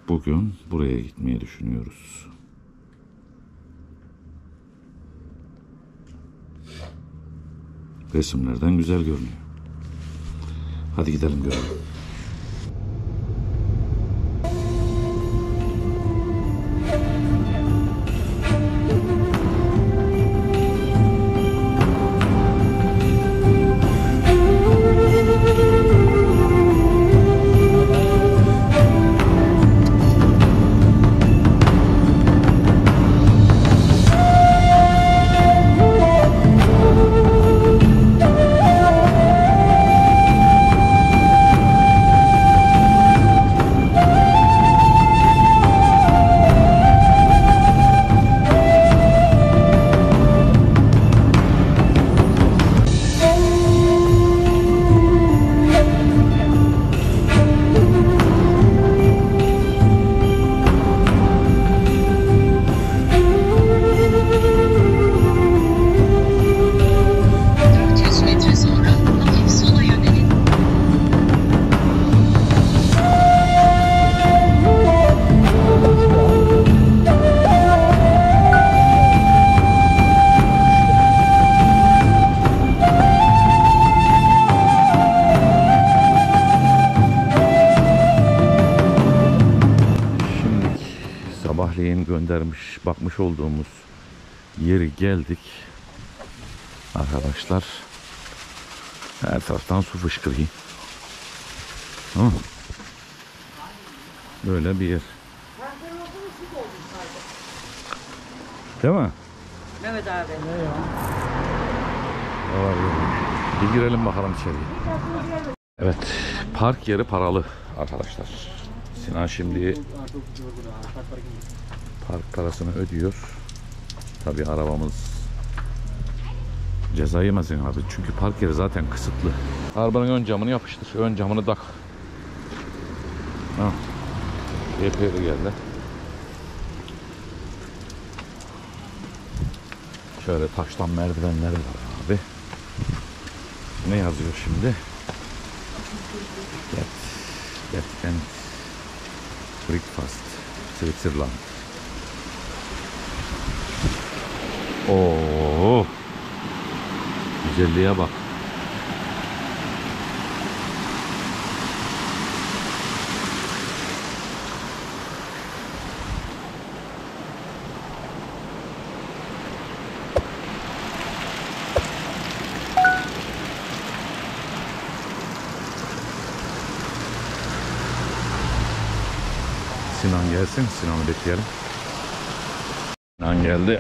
Bugün buraya gitmeyi düşünüyoruz. Resimlerden güzel görünüyor. Hadi gidelim görelim. Sabahleyin göndermiş, bakmış olduğumuz yeri geldik. Arkadaşlar, her taraftan su fışkırıyor. Böyle bir yer. Değil mi? Evet abi. Bir girelim bakalım içeriye. Evet, park yeri paralı arkadaşlar. Sinan şimdi park parasını ödüyor. Tabii arabamız ceza yemesin abi. Çünkü park yeri zaten kısıtlı. Arabanın ön camını yapıştır. Ön camını tak. YP'li geldi. Şöyle taştan merdivenleri var abi. Ne yazıyor şimdi? Get and breakfast Switzerland. Oo, güzelliğe bak. Sinan gelsin. Sinan'ı bekleyelim. Sinan geldi.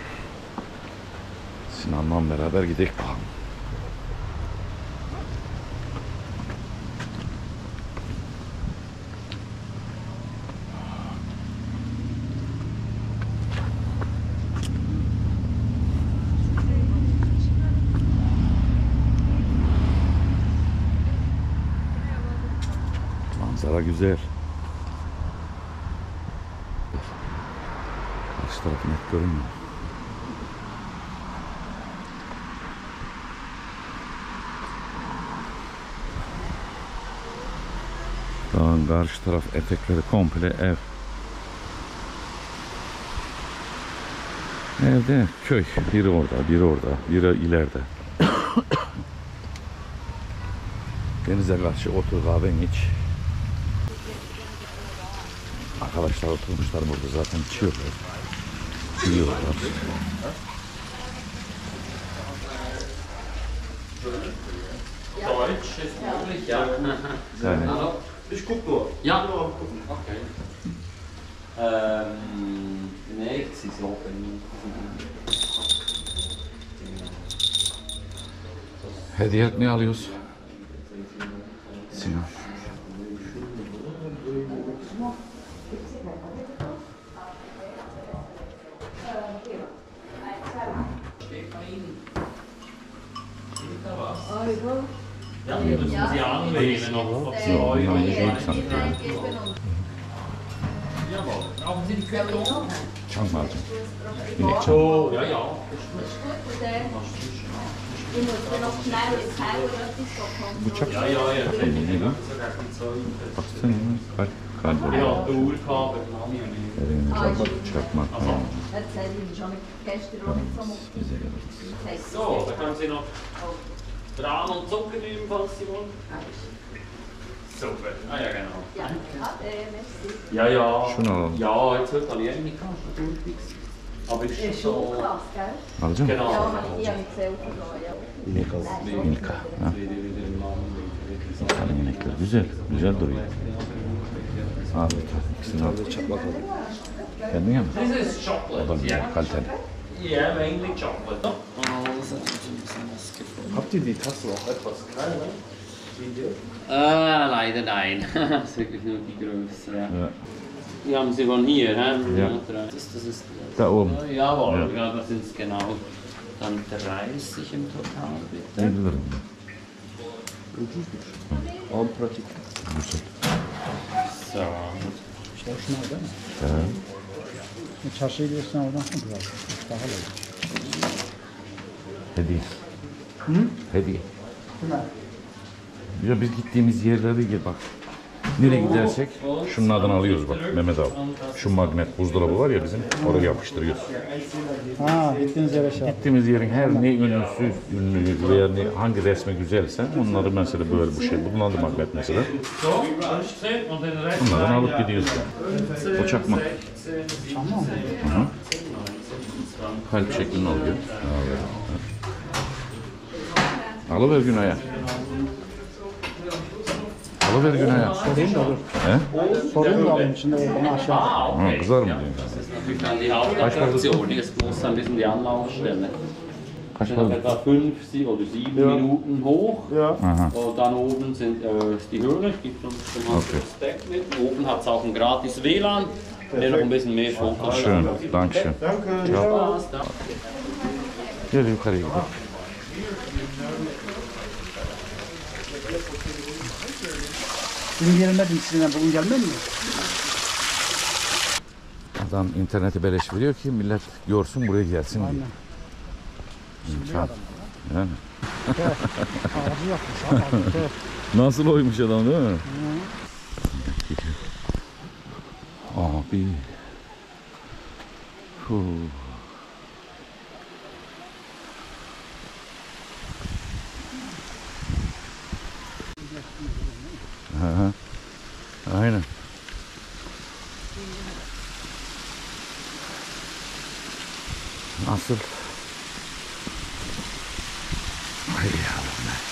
Sinan'la beraber gidelim bakalım. Manzara güzel. Karşı tarafı net görünmüyor. Dağın karşı taraf etekleri komple ev. Evde köy. Biri orada, biri orada, biri ileride. Denize karşı otur, kahveni iç. Arkadaşlar oturmuşlar burada zaten, içiyorlar. Yiyorlar. Deutsch ist möglich, ja. Yani. Ich guck nur. Ja. Okay. Nee, sie ist offen. Hediye ne alıyoruz? Sinan. Ja, das müssen Sie anlegen noch. So, wir haben hier sanki. Jawohl. Brauchen Sie die Quittung? Çam mı alacaksın? Yine çam. Oh, ja, ja. Bıçak. Ja, ja, ja. Ne lan? Baksana, Kalp Ich oluyor. habe die Uhr gehabt, aber Mami und ich. Elini çarpmak. Güzel evet. So, dann können Sie noch Tran und Zucker nehmen, falls Sie wollen. Super. Ah ja, genau. Ja, ja. Şunu alalım. Ja, jetzt heute habe ich nicht gehabt, schon durchwegs. Aber ist schon Ist schon so... krass, gell? Alacağım mı? Genau. Ja, ich habe mich selber genommen, ja. Milka. Ha. Wieder im Namen. Kalın inekler. Güzel. Güzel duruyor. Abi ikisini al. Kendine mi? This is O da chocolate. güzel. Kaliteli. Yeah, mainly chocolate. Habt ihr die Tasse auch etwas kleiner? Leider nein. Das ist wirklich nur die Größe. Ja. Ja. Die haben sie von hier, hä? Ja. Das ist Da oben. jawohl, Ja. ja. Das sind genau dann 30 im Total, bitte. 50 lira. En pratik. Güzel. So. Hoşuna değil mi? Evet. Çarşıya gidiyorsun oradan sonra biraz. Daha da. Hediye. Hediye. Kime? Ya biz gittiğimiz yerlere gel bak. Nereye gidersek şunun adını alıyoruz bak Mehmet abi. Şu magnet buzdolabı var ya bizim oraya yapıştırıyoruz. Ha gittiğiniz yere şey yap. Gittiğimiz yerin her ne ünlü veya hangi resmi güzelse onları mesela böyle bu şey. Bunun adı magnet mesela. So, anstrengend und den Rest. Bunlardan alıp gidiyoruz. O çakmak. Tamam mı? Kalp şeklinde oluyor. Alıver Günay'a. Alıver Günay'a. Sorayım da olur. He? Sorayım da alayım içinde o bana aşağı. Ha, kızar mı diyorsun? Natürlich dann die Hauptattraktion, die ist bloß ein bisschen die Anlaufstelle. Kaç Sind para? etwa 5 oder 7 Minuten hoch. Ja. Aha. Und dann oben sind ist die Höhle, gibt uns schon mal Okay. das Deck mit. Oben hat es auch ein gratis WLAN, der noch ein bisschen mehr Fotos. Schön. Dankeschön. Spaß, da. Gel yukarıya gidelim. Dün gelmedim sizinle bugün gelmem mi? Adam interneti beleş veriyor ki millet görsün buraya gelsin diye. Aynen. İmkan. Yani. Aracı yapmış abi. Nasıl oymuş adam değil mi? Abi. Huu. Aha. Aynen. Nasıl? Ay yavrum be.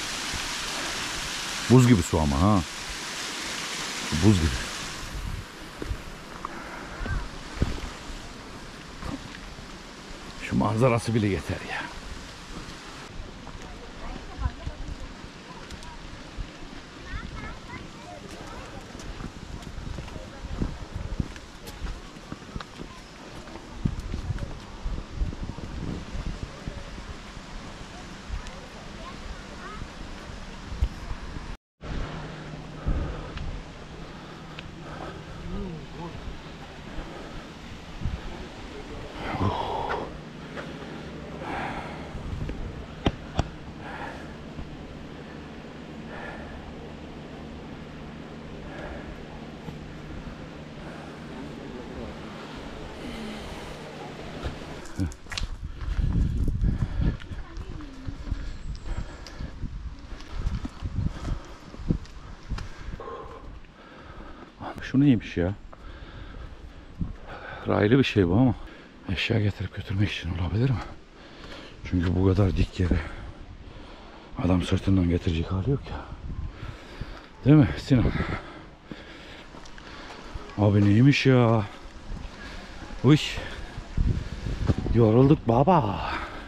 Buz gibi su ama ha. Buz gibi. Şu manzarası bile yeter ya. Şu neymiş ya? Raylı bir şey bu ama eşya getirip götürmek için olabilir mi? Çünkü bu kadar dik yere adam sırtından getirecek hali yok ya. Değil mi Sinan? Abi neymiş ya? Uy. Yorulduk baba.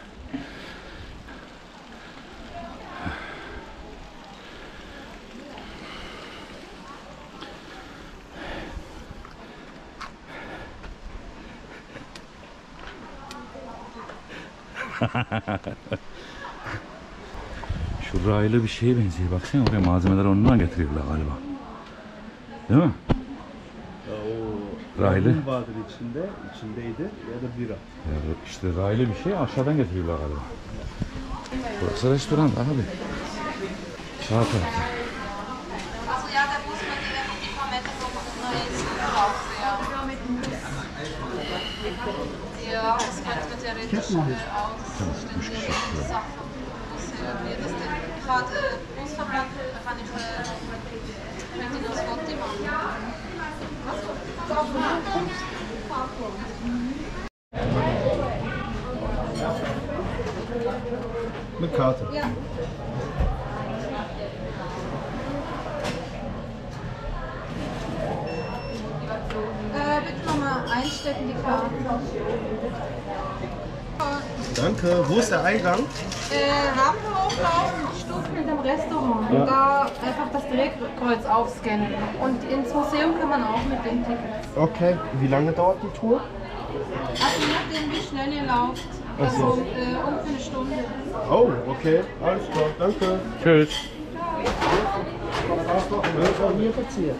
Şu raylı bir şeye benziyor. Baksana oraya malzemeler ondan getiriyorlar galiba. Değil mi? Raylı. Yangın vardır içindeydi ya da bira. Evet, işte raylı bir şey aşağıdan getiriyorlar galiba. Burası restoran abi. Sağ tarafta. Also ja, da muss man die paar Meter so machen. Ja, das könnte theoretisch auch ständige Sachen. Ich habe Busverband, da kann ich das Foto machen. Mit Karte. Ja. Bitte nochmal einstecken, die Karte. Danke. Wo ist der Eingang? Rampe hochlaufen, die Stufen in dem Restaurant. Und da einfach das Drehkreuz aufscannen. Und ins Museum kann man auch mit dem Ticket. Okay. Wie lange dauert die Tour? Also je nachdem, wie schnell ihr lauft. Also ungefähr eine Stunde. Oh, okay. Alles klar. Danke. Tschüss. Hier verziert.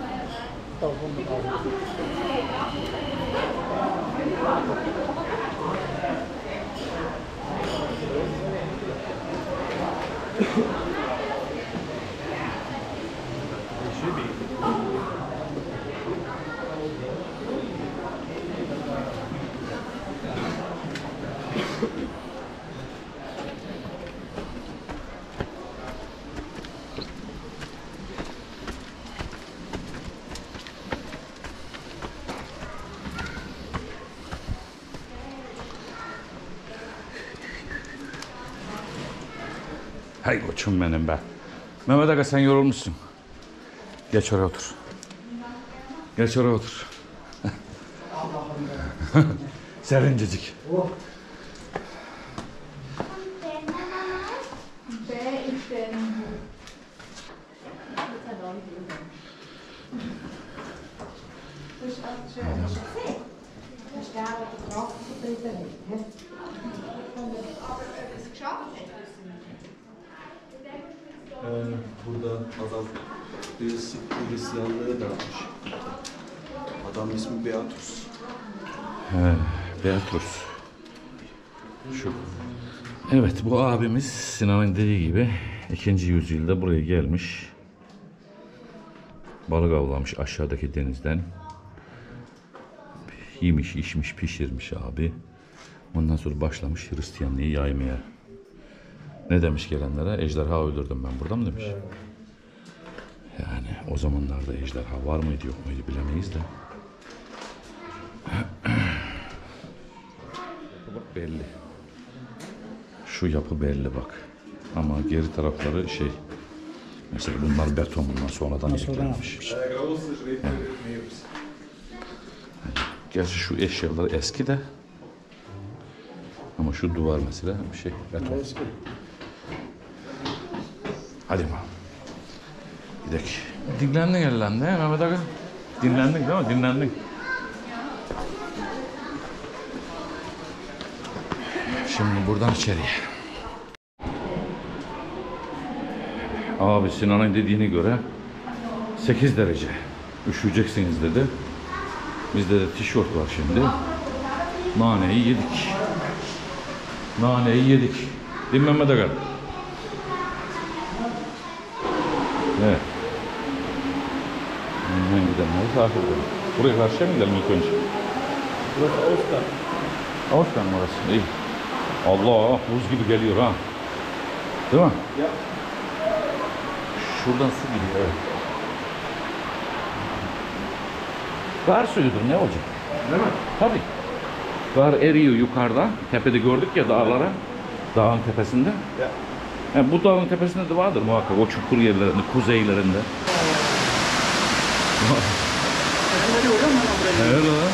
Hay koçum benim be. Mehmet Aga sen yorulmuşsun. Geç oraya otur. Geç oraya otur. Serincecik. Burada adam birisi Hristiyanlığı dağıtmış. Adam ismi Beatus. Beatrus. Şu. Evet bu abimiz Sinan'ın dediği gibi 2. yüzyılda buraya gelmiş. Balık avlamış aşağıdaki denizden. Yemiş, içmiş, pişirmiş abi. Ondan sonra başlamış Hristiyanlığı yaymaya. Ne demiş gelenlere? Ejderha öldürdüm ben burada mı demiş. Yani o zamanlarda ejderha var mıydı yok muydu bilemeyiz de. Bak belli. Şu yapı belli bak. Ama geri tarafları şey. Mesela bunlar beton, bundan sonradan eklenmiş. Gerçi şu eşyalar eski de. Ama şu duvar mesela bir şey beton. Hadi bakalım. Gidelim. Dinlendin herhalde he Mehmet Aga? Dinlendin değil mi? Dinlendin. Şimdi buradan içeriye. Abi Sinan'ın dediğine göre 8 derece. Üşüyeceksiniz dedi. Bizde de tişört var şimdi. Naneyi yedik. Naneyi yedik. Değil mi Mehmet Aga? Evet. Hemen gidelim. Takip edelim. Buraya karşıya mı gidelim ilk önce? Burası Ağustos. Ağustos mı orası? İyi. Allah buz gibi geliyor ha. Değil mi? Ya. Şuradan su gidiyor. Evet. Kar suyudur ne olacak? Değil mi? Tabii. Kar eriyor yukarıda. Tepede gördük ya dağlara. Dağın tepesinde. Ya. Yani bu dağın tepesinde de vardır muhakkak o çukur yerlerinde, kuzeylerinde. Evet lan.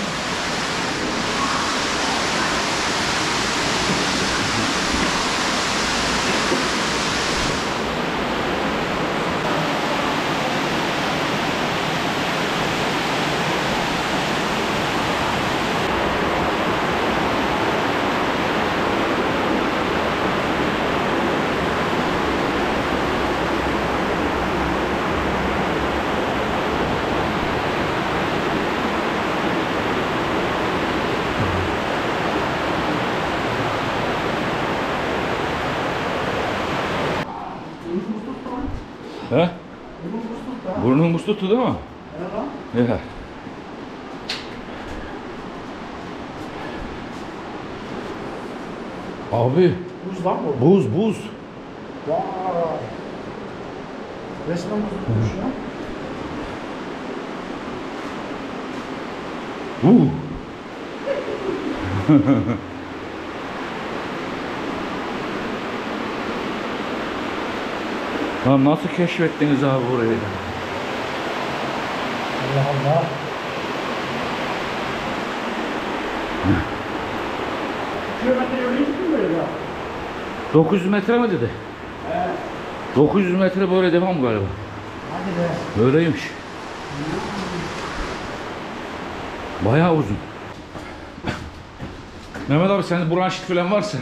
He? Burnun buz tuttu değil mi? Evet. Ya. Abi Buz lan bu. buz. Vay. Resmen buz tutmuş ya. Lan nasıl keşfettiniz abi burayı? Allah Allah. Kilometre yürüyüş mü böyle ya? 900 metre mi dedi? 900 metre böyle devam galiba. Hadi be. Öyleymiş. Bayağı uzun. Mehmet abi sende bronşit falan varsa.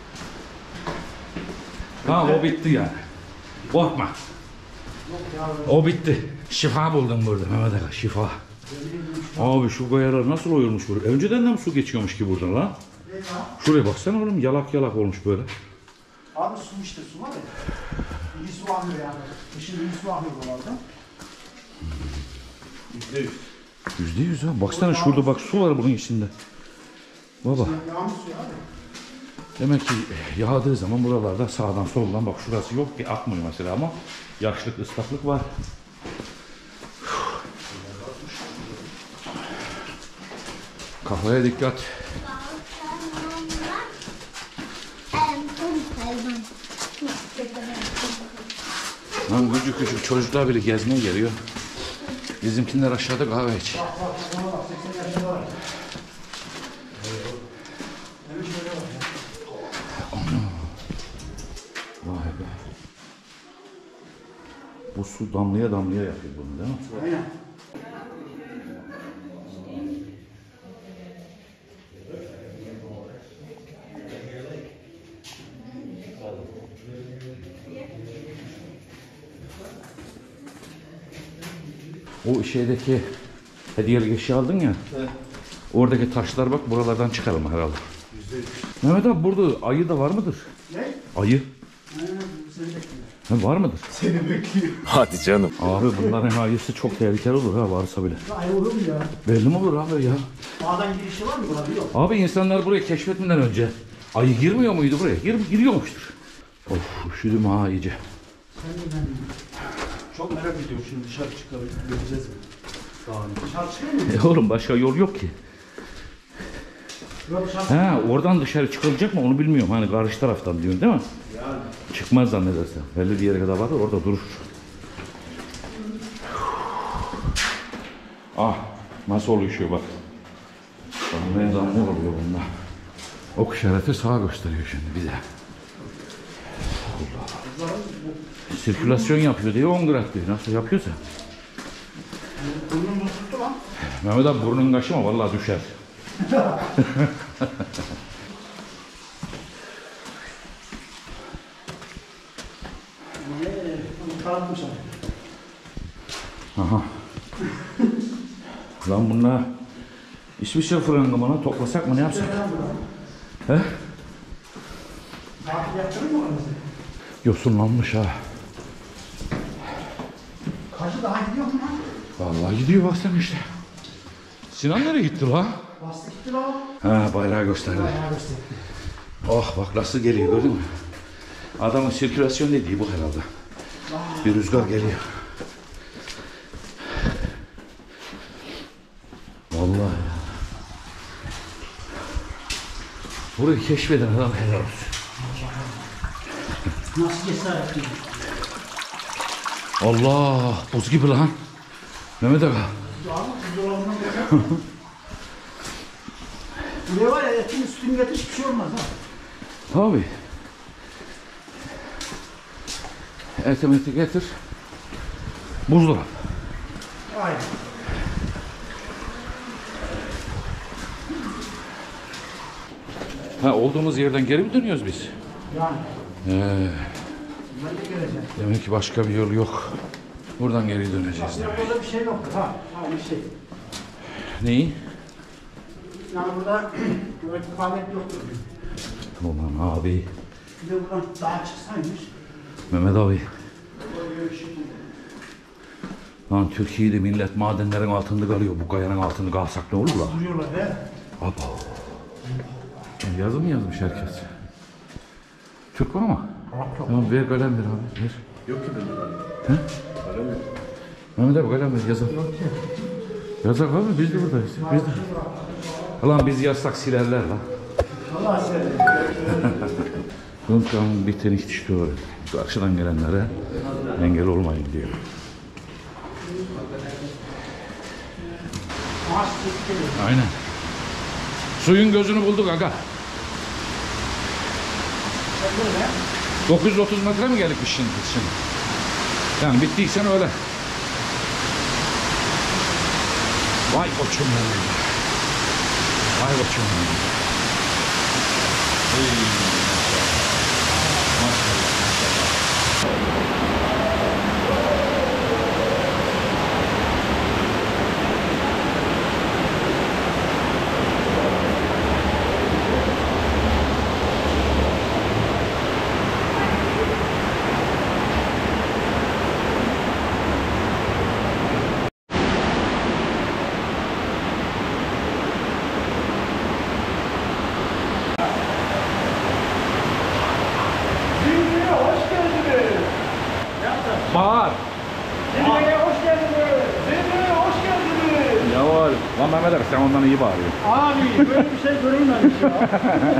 Tamam o bitti yani. Korkma. O bitti. Şifa buldum burada Mehmet abi, şifa. Abi şu kayalar nasıl oyulmuş burada? Önceden de mi su geçiyormuş ki buradan lan? Şuraya baksana oğlum, yalak yalak olmuş böyle. Abi su işte, su var ya. İyi su almıyor yani. Kışın iyi su almıyor buralarda. %100 ha. Baksana şurada bak, su var bunun içinde. Baba. Yağmur suyu abi. Demek ki yağdığı zaman buralarda sağdan soldan bak şurası yok ki akmıyor mesela ama yaşlık, ıslaklık var. Kafaya dikkat. Lan küçük küçük çocuklar bile gezmeye geliyor. Bizimkiler aşağıda kahve iç. Vay be. Bu su damlaya damlaya yapıyor bunu değil mi? Aynen. O şeydeki hediyelik eşya aldın ya. Evet. Oradaki taşlar bak buralardan çıkarılma herhalde. Mehmet abi burada ayı da var mıdır? Ne? Ayı. Seni bekliyor. Ha, var mıdır? Seni bekliyor. Hadi canım. Abi bunların ayısı çok tehlikeli olur ha, varsa bile. Ay olur mu ya? Belli mi olur abi ya? Ağdan girişi var mı burada? Yok. Abi insanlar buraya keşfetmeden önce ayı girmiyor muydu buraya? Giriyormuştur. Of üşüdüm ha iyice. Sen de ben. Çok merak ediyorum şimdi, dışarı çıkarıp göreceğiz mi? Dışarı çıkıyor mu? Oğlum başka yol yok ki. Yok dışarı. Ha oradan dışarı çıkılacak mı onu bilmiyorum. Hani karşı taraftan diyorsun değil mi? Yani. Çıkmaz zannedersem. Belli bir yere kadar vardır, orada durur. Ah nasıl oluşuyor bak. Damlaya damlaya oluyor bunda. Ok işareti sağa gösteriyor şimdi bize. Allah. Sirkülasyon yapıyor diye 10 grad diyor. Nasıl yapıyorsa. Burnum tuttu lan. Mehmet abi burnun kaşıma vallahi düşer. Karandım sana. Aha. Lan bunlar İsviçre fırıngımını toplasak mı ne yapsak? He? Tatil yaptırır mı orası? Yosunlanmış ha. Karşı daha gidiyor mu lan? Vallahi gidiyor baksana işte. Sinan nereye gitti la? Bastı gitti lan. Ha bayrağı gösterdi. Bayağı gösterdi. Oh bak nasıl geliyor gördün mü? Adamın sirkülasyon dediği bu herhalde. Bir rüzgar geliyor. Vallahi ya. Burayı keşfeden adam helal olsun. Nasıl cesaret ediyor? Allah buz gibi lan. Mehmet Aga. Abi buzdolabından bakar. Buraya var ya, etin sütünü getir, hiçbir şey olmaz ha. Abi. Etimeti getir. Buzdolabı. Aynen. Ha olduğumuz yerden geri mi dönüyoruz biz? Yani. Ben de geleceğim. Demek ki başka bir yol yok. Buradan geri döneceğiz Ya demek. burada bir şey yoktu ha. Aynı şey. Neyi? Yani burada güvenlik faaliyet yoktu. Ulan abi. Bir de buradan dağa çıksaymış. Mehmet abi. Böyle bir şey buldu. Lan Türkiye'de millet madenlerin altında kalıyor. Bu kayanın altında kalsak ne olur lan? Vuruyorlar he. Abo. Yazı mı yazmış herkes? Türk var mı? Tamam ver kalem ver abi. Ver. Yok ki bende kalem. He? Kalem yok. Mehmet abi kalem ver yazalım. Yazak abi biz de buradayız. Biz de. Ulan biz yazsak silerler lan. Allah seni. Unutkan biten işte öyle. Karşıdan gelenlere engel olmayın diyor. Aynen. Suyun gözünü bulduk aga. 930 metre mi geldik biz şimdi? Yani bittiysen öyle. Vay koçum benim. Vay koçum benim. Maşallah. Bağır. Zirveye hoş geldiniz. Zirveye hoş geldiniz. Ya var. Lan Mehmet abi sen ondan iyi bağırıyorsun. Abi böyle bir şey görülmemiş ya.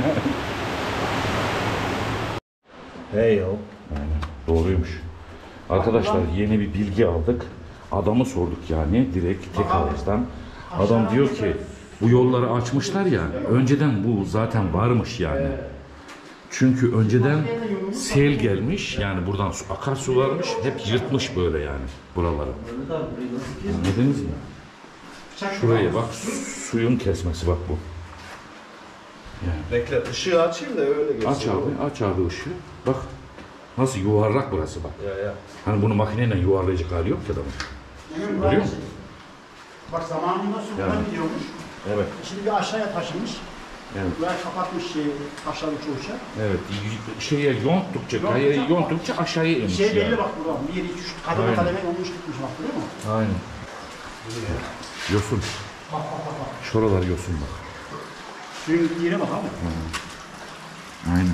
Hey yo. Aynen. Doğruymuş. Arkadaşlar yeni bir bilgi aldık. Adamı sorduk yani direkt tek ağızdan. Adam diyor ki bu yolları açmışlar ya. Önceden bu zaten varmış yani. Çünkü önceden sel gelmiş yani buradan akarsu varmış hep yırtmış böyle yani buraları. Anladınız mı? Şuraya bak suyun kesmesi bak bu. Yani. Bekle ışığı açayım da öyle geçsin. Aç abi ışığı. Bak nasıl yuvarlak burası bak. Ya. Hani bunu makineyle yuvarlayacak hali yok ki adamın. Görüyor musun? Bak zamanında su Yani. gidiyormuş. Evet. Şimdi bir aşağıya taşımış. Evet. Buraya kapatmış aşağı uçuşa. Evet. Şeye yonttukça aşağıya inmiş Şey belli yani. bak burada. 1, 2, 3 kademe Aynen. kademe olmuş gitmiş bak biliyor musun? Aynen. Yosun. Şuralar yosun bak. Suyun gittiği yere bak abi. Aynen.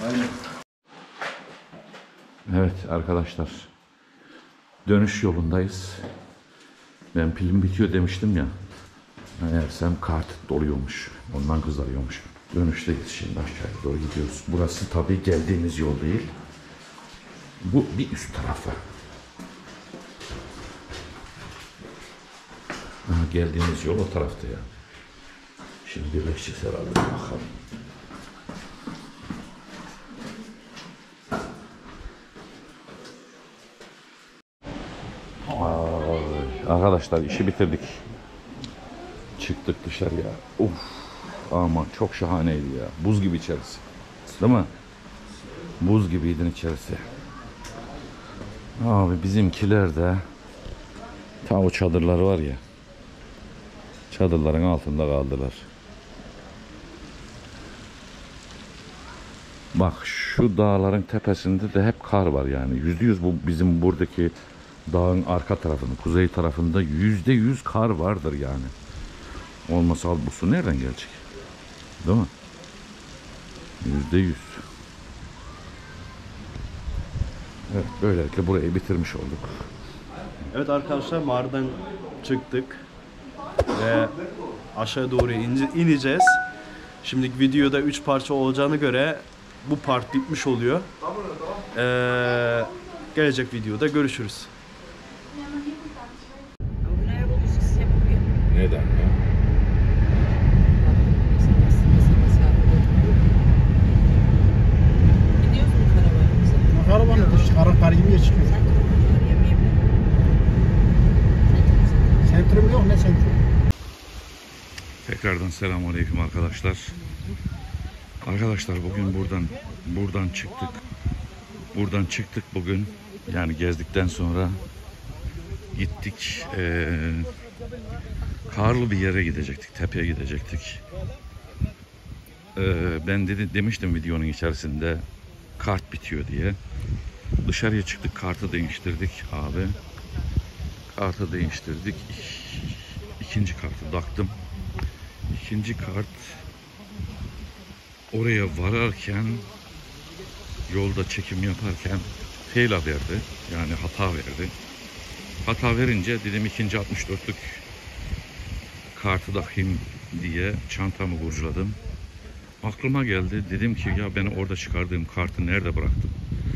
Evet arkadaşlar. Dönüş yolundayız. Ben pilim bitiyor demiştim ya. Meğersem kart doluyormuş. Ondan kızarıyormuş. Dönüşteyiz şimdi aşağıya doğru gidiyoruz. Burası tabii geldiğimiz yol değil. Bu bir üst tarafı. Aha, geldiğimiz yol o tarafta ya. Şimdi birleşeceğiz herhalde. Bakalım. Arkadaşlar işi bitirdik. Çıktık dışarıya. Uf, aman çok şahaneydi ya. Buz gibi içerisi. Değil mi? Buz gibiydin içerisi. Abi bizimkiler de tam o çadırlar var ya. Çadırların altında kaldılar. Bak şu dağların tepesinde de hep kar var yani. %100 bu bizim buradaki dağın arka tarafında, kuzey tarafında %100 kar vardır yani. Olmasa bu su nereden gelecek? Değil mi? %100. Evet, böylelikle burayı bitirmiş olduk. Evet arkadaşlar mağaradan çıktık ve aşağı doğru ineceğiz. Şimdiki videoda 3 parça olacağına göre bu part bitmiş oluyor. Gelecek videoda görüşürüz. Neden ya? Gidiyoruz mu karavanımıza? Karavanı dış kar yemeğe çıkıyor. Sentrum yok ne sentrum? Tekrardan selamünaleyküm arkadaşlar. Arkadaşlar bugün buradan çıktık. Buradan çıktık bugün. Yani gezdikten sonra gittik. Karlı bir yere gidecektik. Tepeye gidecektik. Ben demiştim videonun içerisinde kart bitiyor diye. Dışarıya çıktık. Kartı değiştirdik abi. Kartı değiştirdik. İkinci kartı taktım. İkinci kart oraya vararken yolda çekim yaparken fail verdi. Yani hata verdi. Hata verince dedim ikinci 64'lük kartı takayım diye çantamı kurcaladım. Aklıma geldi. Dedim ki ya ben orada çıkardığım kartı nerede bıraktım?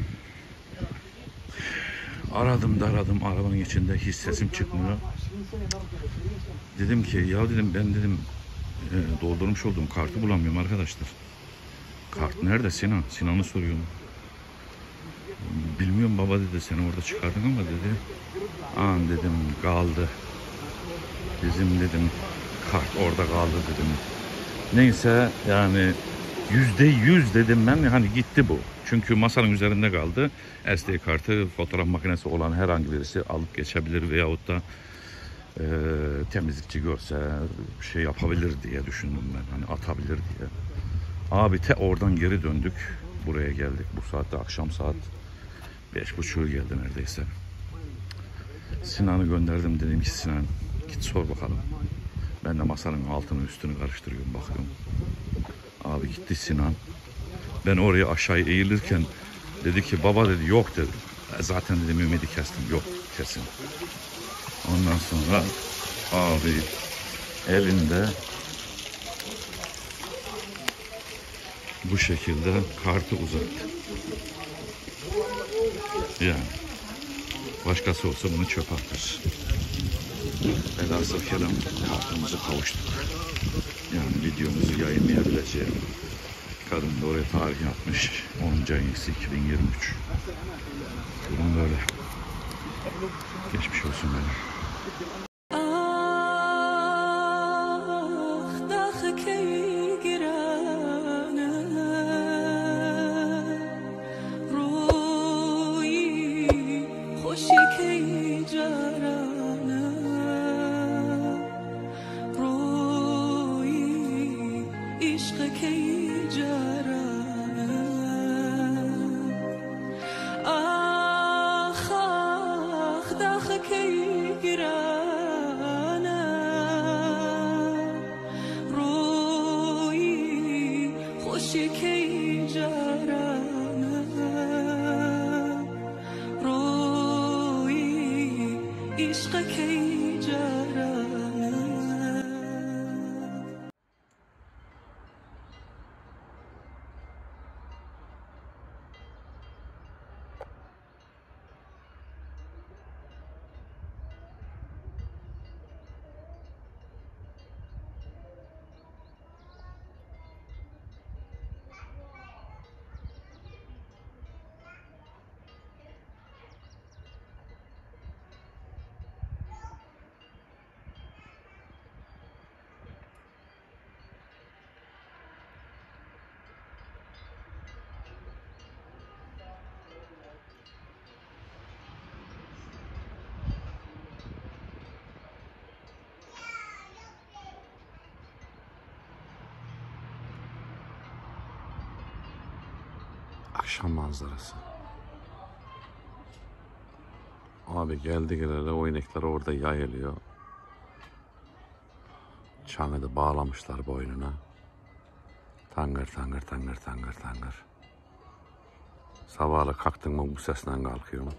Aradım da aradım. Arabanın içinde hiç sesim çıkmıyor. Dedim ki ya dedim ben dedim doldurmuş olduğum kartı bulamıyorum arkadaşlar. Kart nerede Sinan? Sinan'ı soruyorum. Bilmiyorum baba dedi, seni orada çıkardın ama dedi. An dedim kaldı. Bizim dedim kart orada kaldı dedim. Neyse yani %100 dedim ben, hani gitti bu. Çünkü masanın üzerinde kaldı. SD kartı, fotoğraf makinesi olan herhangi birisi alıp geçebilir veyahut da temizlikçi görse şey yapabilir diye düşündüm ben. Hani atabilir diye. Abi oradan geri döndük. Buraya geldik. Bu saatte akşam saat 5.30 geldi neredeyse. Sinan'ı gönderdim, dedim ki Sinan git sor bakalım. Ben de masanın altını üstünü karıştırıyorum, bakıyorum. Abi gitti Sinan. Ben oraya aşağı eğilirken dedi ki baba dedi yok dedi. Zaten dedim ümidi kestim, yok kesin. Ondan sonra abi elinde bu şekilde kartı uzattı. Yani başkası olsa bunu çöpe atar. Velhasıl kelam kartımızı kavuştuk. Yani videomuzu yayınlayabileceğim. Kadın da oraya tarih atmış. 10. ayın 2023. Durum böyle. Geçmiş olsun benim. Akşam manzarası. Abi geldi geleli o inekler orada yayılıyor. Çanı da bağlamışlar boynuna. Tangır tangır tangır tangır tangır. Sabahla kalktın mı bu sesle kalkıyorum.